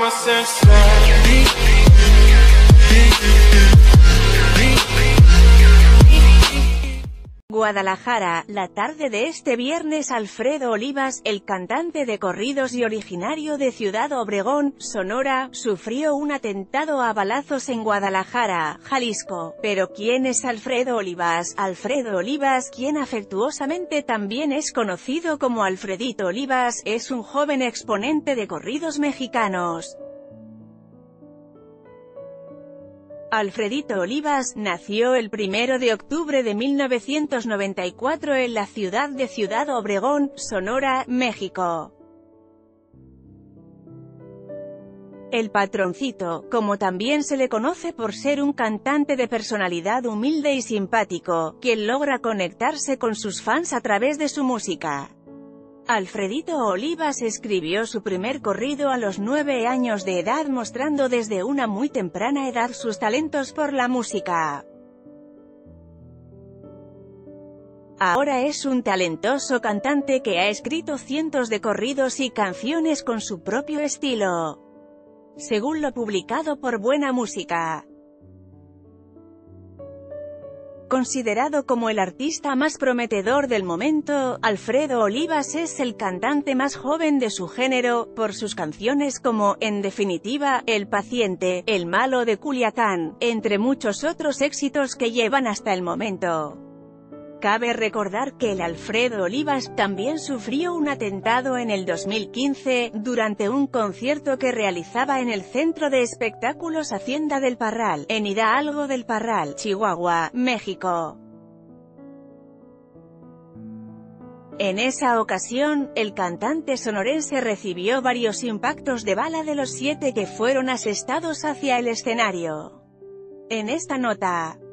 Guadalajara, la tarde de este viernes Alfredo Olivas, el cantante de corridos y originario de Ciudad Obregón, Sonora, sufrió un atentado a balazos en Guadalajara, Jalisco. ¿Pero quién es Alfredo Olivas? Alfredo Olivas, quien afectuosamente también es conocido como Alfredito Olivas, es un joven exponente de corridos mexicanos. Alfredito Olivas nació el 1 de octubre de 1994 en la ciudad de Ciudad Obregón, Sonora, México. El Patroncito, como también se le conoce por ser un cantante de personalidad humilde y simpático, quien logra conectarse con sus fans a través de su música. Alfredito Olivas escribió su primer corrido a los 9 años de edad, mostrando desde una muy temprana edad sus talentos por la música. Ahora es un talentoso cantante que ha escrito cientos de corridos y canciones con su propio estilo, según lo publicado por Buena Música. Considerado como el artista más prometedor del momento, Alfredo Olivas es el cantante más joven de su género, por sus canciones como, en definitiva, El Paciente, El Malo de Culiacán, entre muchos otros éxitos que llevan hasta el momento. Cabe recordar que el Alfredo Olivas también sufrió un atentado en el 2015, durante un concierto que realizaba en el Centro de Espectáculos Hacienda del Parral, en Hidalgo del Parral, Chihuahua, México. En esa ocasión, el cantante sonorense recibió varios impactos de bala de los 7 que fueron asestados hacia el escenario. En esta nota